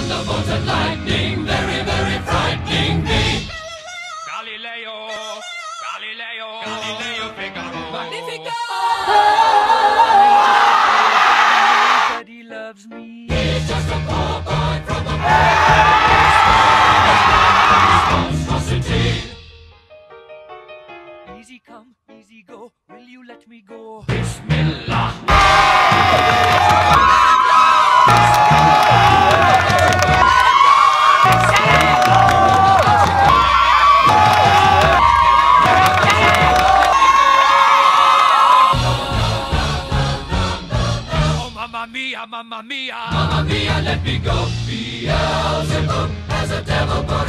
thunderbolts and lightning, very, very frightening me. Galileo, Galileo, Galileo Figaro. Magnifico! That he loves me. He's just a poor boy from the monstrosity. Easy come, easy go, will you let me go? Bismillah. Oh, mamma mia, mamma mia. Mamma mia, let me go. Beelzebub has a devil put